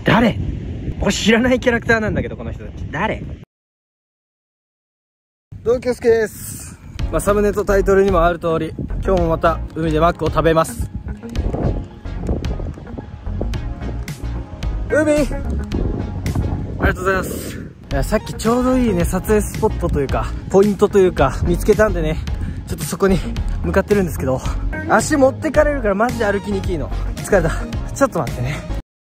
誰？俺知らないキャラクターなんだけど、この人たち誰？ 同級助です。 サムネとタイトルにもある通り、今日もまた海でマックを食べます。海、ありがとうございます。いや、さっきちょうどいいね、撮影スポットというかポイントというか見つけたんでね、ちょっとそこに向かってるんですけど、足持ってかれるからマジで歩きにくいの。疲れた。ちょっと待ってね。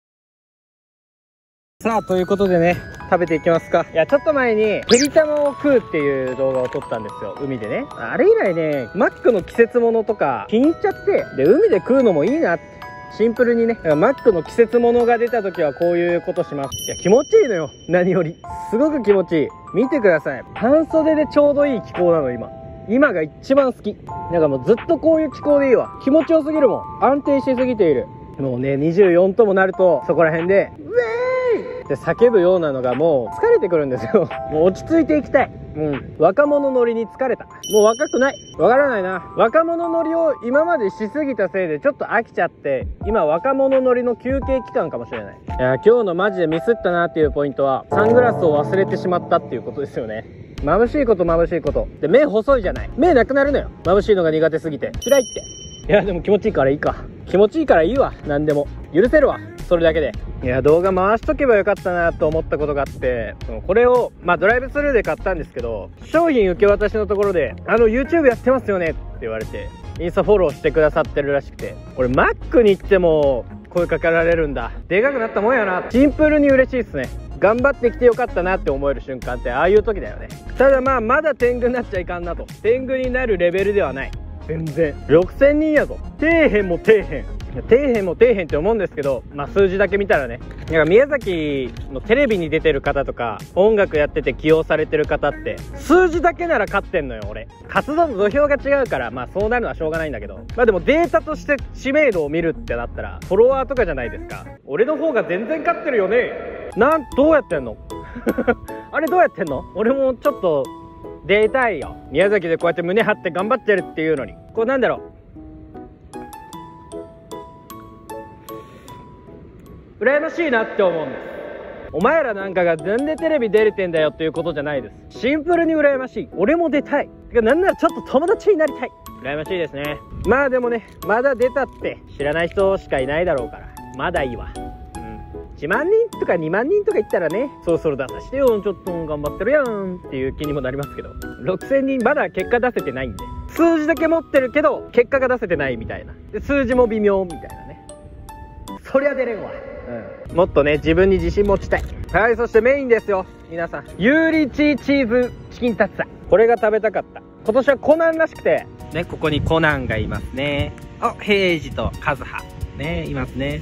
さあ、ということでね、食べていきますか。いや、ちょっと前にてりたまを食うっていう動画を撮ったんですよ、海でね。あれ以来ね、マックの季節物とか気に入っちゃって、で海で食うのもいいなって、シンプルにね、マックの季節物が出た時はこういうことします。いや、気持ちいいのよ、何より。すごく気持ちいい。見てください。半袖でちょうどいい気候なの、今が一番好き。なんかもうずっとこういう気候でいいわ。気持ちよすぎるもん。安定しすぎている。もうね、24ともなるとそこら辺でウェーイって叫ぶようなのがもう疲れてくるんですよ。もう落ち着いていきたい。若者乗りに疲れた。もう若くない。わからないな。若者乗りを今までしすぎたせいでちょっと飽きちゃって、今若者乗りの休憩期間かもしれない。いや、今日のマジでミスったなっていうポイントは、サングラスを忘れてしまったっていうことですよね。眩しいこと眩しいことで、目細いじゃない。目なくなるのよ、眩しいのが苦手すぎて。嫌いって。いや、でも気持ちいいからいいか。気持ちいいからいいわ。何でも許せるわ、それだけで。いや、動画回しとけばよかったなと思ったことがあって、これをドライブスルーで買ったんですけど、商品受け渡しのところでYouTube やってますよねって言われて、インスタフォローしてくださってるらしくて、俺マックに行っても声かけられるんだ。でかくなったもんやな。シンプルに嬉しいっすね。頑張ってきてよかったなって思える瞬間ってああいう時だよね。ただまだ天狗になっちゃいかんなと。天狗になるレベルではない。全然6000人やぞ。底辺も底辺、底辺も底辺って思うんですけど、数字だけ見たらね、なんか宮崎のテレビに出てる方とか音楽やってて起用されてる方って数字だけなら勝ってんのよ。俺活動の土俵が違うからそうなるのはしょうがないんだけど、でもデータとして知名度を見るってなったらフォロワーとかじゃないですか。俺の方が全然勝ってるよね。どうやってんのあれどうやってんの。俺もちょっと出たいよ。宮崎でこうやって胸張って頑張ってるっていうのに、こうなんだろう、羨ましいなって思うんです。お前らなんかがなんでテレビ出れてんだよっていうことじゃないです。シンプルに羨ましい。俺も出たい。てかなんならちょっと友達になりたい。羨ましいですね。でもね、まだ出たって知らない人しかいないだろうから、まだいいわ。1万人とか2万人とか言ったらね、そろそろ出さしてよ、ちょっと頑張ってるやんっていう気にもなりますけど、6000人まだ結果出せてないんで、数字だけ持ってるけど結果が出せてないみたいな。で数字も微妙みたいなね。そりゃ出れんわ。もっとね、自分に自信持ちたい。はい、そしてメインですよ皆さん。ユーリチーズチキンタッツァ、これが食べたかった。今年はコナンらしくてね、ここにコナンがいますね。平次とカズハね、いますね。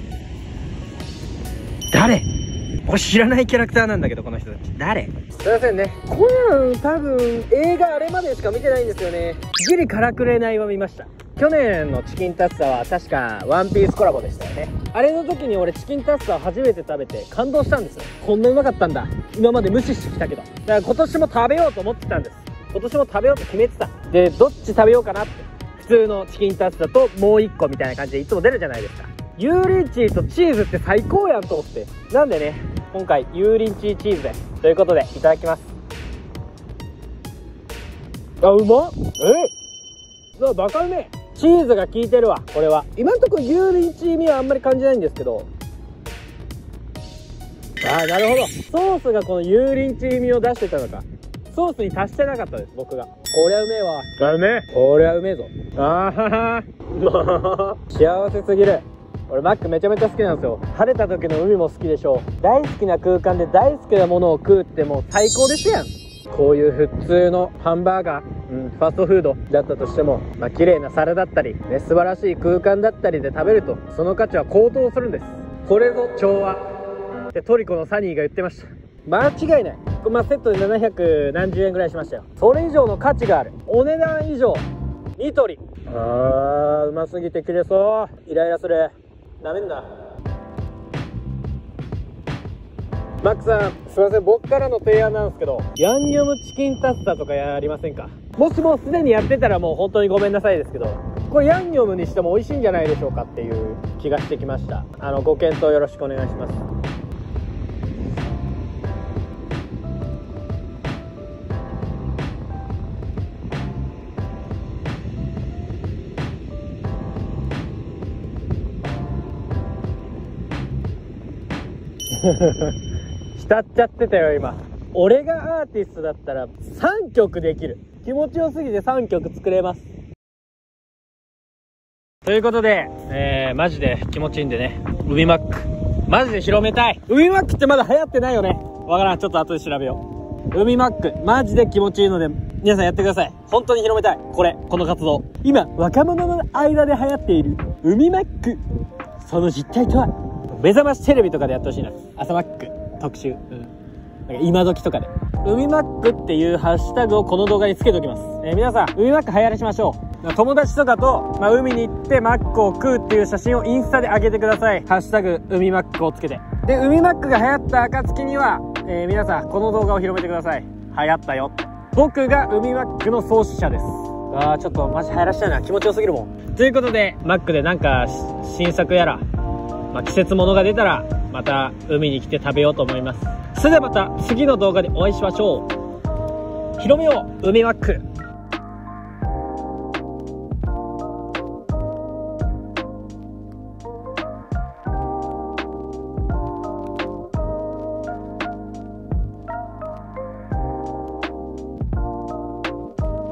誰？俺知らないキャラクターなんだけど、この人たち誰？すいませんね。コナン多分映画あれまでしか見てないんですよね。ギリからくれないは見ました。去年のチキンタッツァは確かワンピースコラボでしたよね。あれの時に俺チキンタッツァを初めて食べて感動したんですよ。こんなうまかったんだ。今まで無視してきたけど。だから今年も食べようと思ってたんです。今年も食べようと決めてた。で、どっち食べようかなって。普通のチキンタッツァともう1個みたいな感じでいつも出るじゃないですか。ユーリンチーとチーズって最高やんと思って。なんでね、今回ユーリンチーチーズでということでいただきます。うまっ。バカうめえ。チーズが効いてるわ。これは今んところユーリンチー味はあんまり感じないんですけど、なるほど、ソースがこのユーリンチー味を出してたのか。ソースに足してなかったです、僕が。こりゃうめえわ。うめえ。こりゃうめえぞ。幸せすぎる。俺マックめちゃめちゃ好きなんですよ。晴れた時の海も好きでしょ。大好きな空間で大好きなものを食うってもう最高ですやん。こういう普通のハンバーガー、ファストフードだったとしても、綺麗な皿だったり、ね、素晴らしい空間だったりで食べるとその価値は高騰するんです。これぞ調和ってトリコのサニーが言ってました。間違いない。セットで700何十円ぐらいしましたよ。それ以上の価値がある。お値段以上ニトリ。うますぎて切れそう。イライラする。なめんな。マックさん、すいません、僕からの提案なんですけど、ヤンニョムチキンタッツァとかやりませんか？もしもうすでにやってたらもう本当にごめんなさいですけど、これヤンニョムにしても美味しいんじゃないでしょうかっていう気がしてきました。ご検討よろしくお願いします。 浸っちゃってたよ今。俺がアーティストだったら3曲できる。気持ちよすぎて3曲作れます。ということで、マジで気持ちいいんでね、海マックマジで広めたい。海マックってまだ流行ってないよね。わからん、ちょっと後で調べよう。海マックマジで気持ちいいので皆さんやってください。本当に広めたい。この活動、今若者の間で流行っている海マック、その実態とは。目覚ましテレビとかでやってほしいな。朝マック特集、なんか今時とかで海マックっていうハッシュタグをこの動画につけておきます。皆さん海マック流行らしましょう。友達とかと、海に行ってマックを食うっていう写真をインスタで上げてください。ハッシュタグ海マックをつけて。で海マックが流行った暁には、皆さんこの動画を広めてください。流行ったよ。僕が海マックの創始者です。ちょっとマジ流行らしたいな。気持ちよすぎるもん。ということでマックでなんか新作やら、季節物が出たらまた海に来て食べようと思います。それではまた次の動画でお会いしましょう。広めよう海マック。